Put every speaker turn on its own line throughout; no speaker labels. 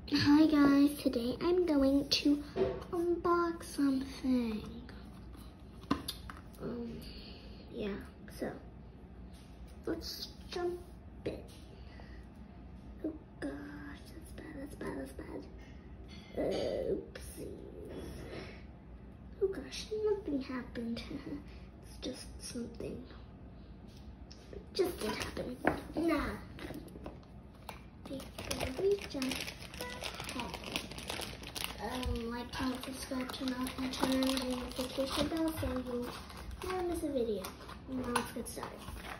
Hi guys, today I'm going to unbox something. Yeah, so let's jump in. Oh gosh, that's bad. Oopsies. Oh gosh, nothing happened. It's just something. It just did happen. Nah. Before we jump ahead, like, comment, subscribe, turn on the notification bell so you'll never miss a video. Now let's get started.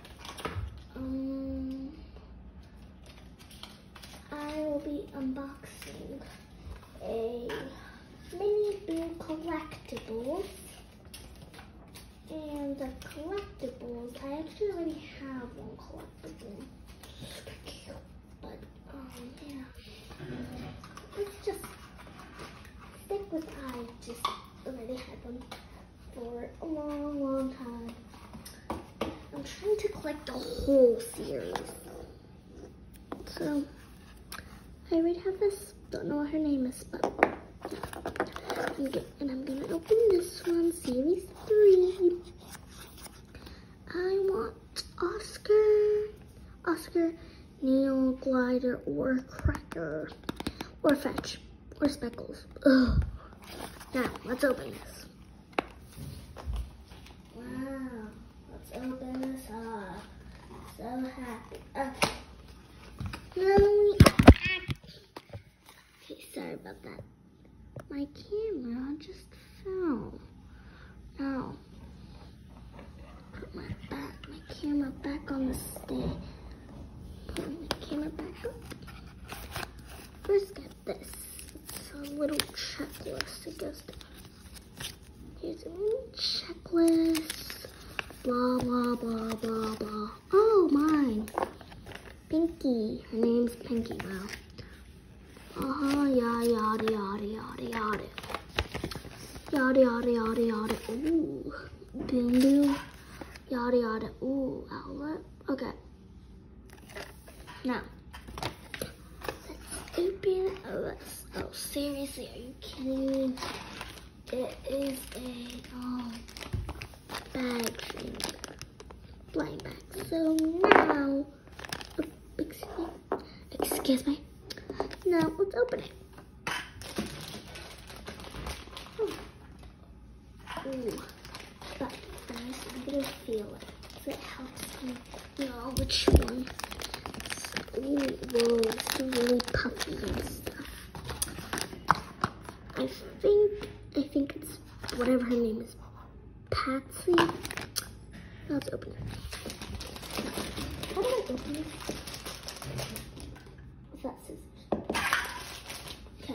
I will be unboxing a mini Boo collectibles. And the collectibles, I actually already have one collectible. But, yeah. Let's just stick with I just already had them for a long time. I'm trying to collect the whole series. So, I already have this. Don't know what her name is, but I'm gonna open this one, Series 3. I want Oscar, Neil, Glider, or Cracker, or Fetch, or Speckles. Ugh. Now, let's open this. Wow, let's open this up. So happy. Okay. Okay, sorry about that. My camera just fell. Now, put my camera back on the stand. Put my camera back up. First, get this. It's a little checklist. It goes down. Here's a little checklist. Blah, blah, blah, blah, blah. Oh, mine. Pinky. Her name's Pinky. Wow. Yada, yada, yada, yada. Yada, yada, yada, yada. Ooh. Boom, boom. Yada, yada. Ooh, outlet. Okay. Now, let's open this. Oh, seriously, are you kidding me? It is a bag thing. Blind bag. So now, excuse me. Now, let's open it. Ooh. But first, I'm gonna feel it. So it helps me know which one. Ooh, whoa, it's really puffy and stuff. I think it's whatever her name is. Patsy. Let's open it. How do I open it? Is that scissors? Okay.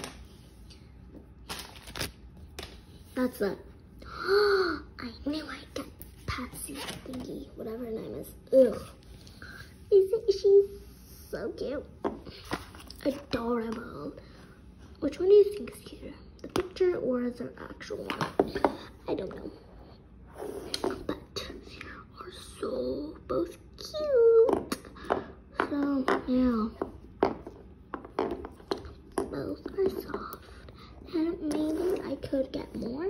That's that. I knew I'd get Patsy thingy, whatever her name is. Ugh. Isn't she so cute? Adorable. Which one do you think is cuter? The picture or the actual one? I don't know. But they are so both cute. So, yeah. Both are soft. And maybe I could get more.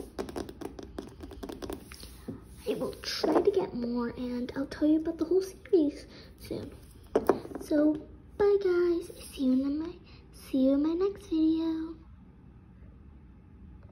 I will try to get more and I'll tell you about the whole series soon. So, bye guys. See you in my